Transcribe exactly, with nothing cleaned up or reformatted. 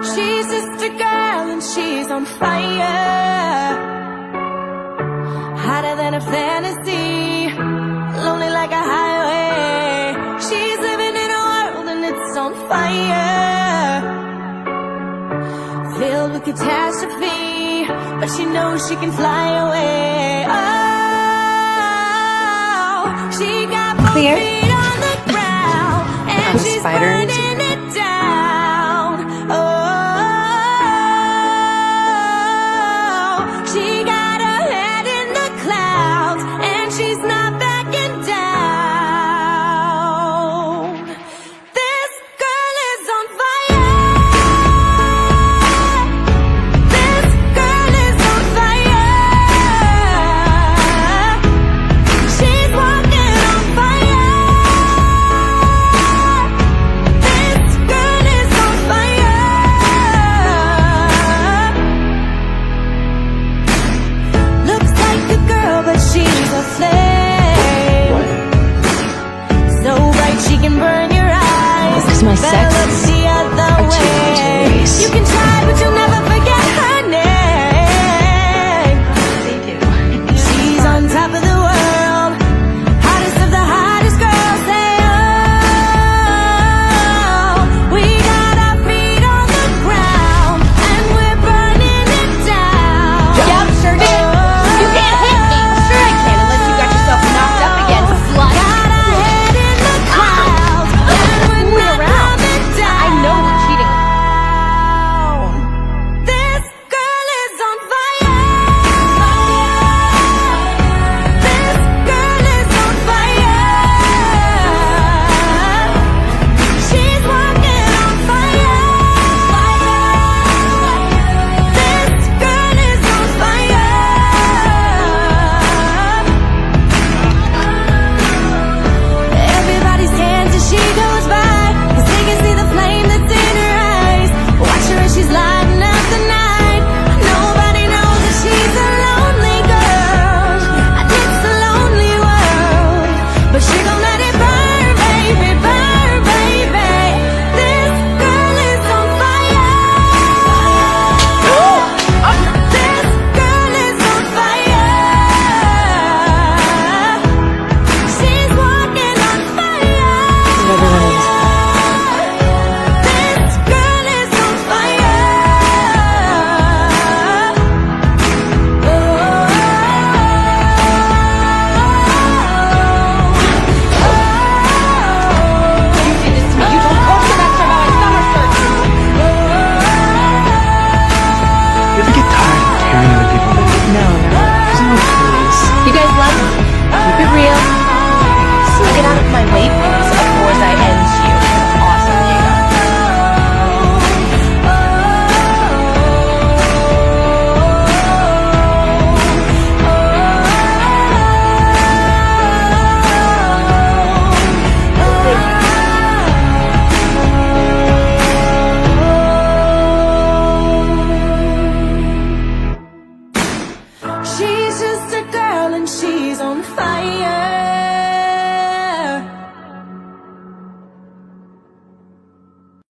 She's just a girl and she's on fire, hotter than a fantasy, lonely like a highway. She's living in a world and it's on fire, filled with catastrophe, but she knows she can fly away. Oh, she got both Clear. feet on the ground and Not a she's spider. burning